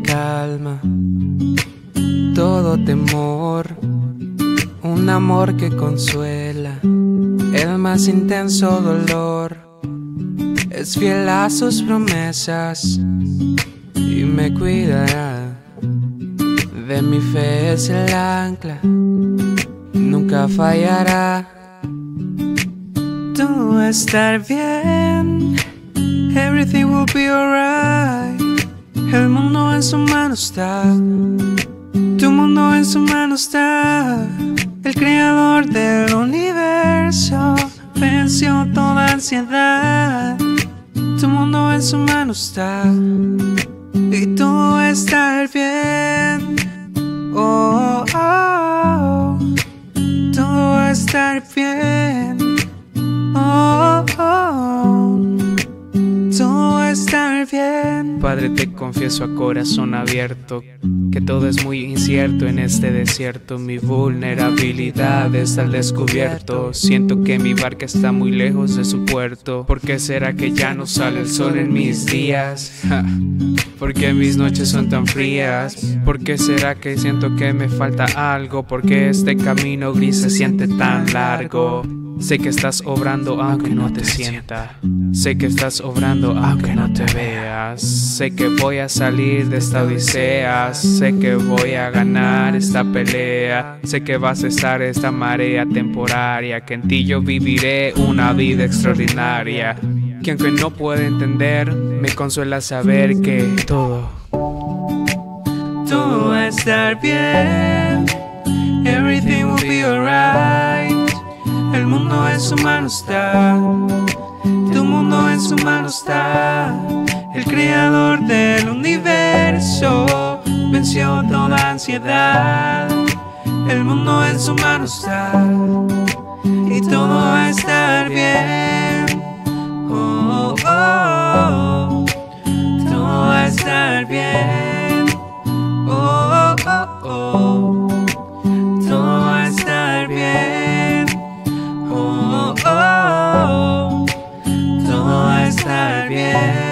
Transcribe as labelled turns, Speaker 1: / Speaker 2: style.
Speaker 1: calma todo temor, un amor que consuela el más intenso dolor. Es fiel a sus promesas y me cuidará. De mi fe es el ancla, nunca fallará. Todo va a estar bien, everything will be alright. El mundo en su mano está, tu mundo en su mano está. El creador del universo venció toda ansiedad. Tu mundo en su mano está y todo va a estar bien. Oh, oh, todo va a estar bien. Oh, oh, todo va a estar bien.
Speaker 2: Padre, te confieso a corazón abierto que todo es muy incierto en este desierto. Mi vulnerabilidad está al descubierto. Siento que mi barca está muy lejos de su puerto. ¿Por qué será que ya no sale el sol en mis días? ¿Por qué mis noches son tan frías? ¿Por qué será que siento que me falta algo? ¿Por qué este camino gris se siente tan largo? Sé que estás obrando aunque no te sienta. Sé que estás obrando aunque no te veas. Sé que voy a salir de esta odisea. Sé que voy a ganar esta pelea. Sé que vas a cesar esta marea temporaria. Que en ti yo viviré una vida extraordinaria. Que aunque no pueda entender, me consuela saber que todo
Speaker 1: va a estar bien. Everything will be alright. El mundo en su mano está, tu mundo en su mano está. El creador del universo venció toda ansiedad. El mundo en su mano está y todo va a estar bien. Oh, oh, oh, todo va a estar bien. Oh, oh, oh, todo va a estar bien. Oh, oh, oh, todo va a estar bien.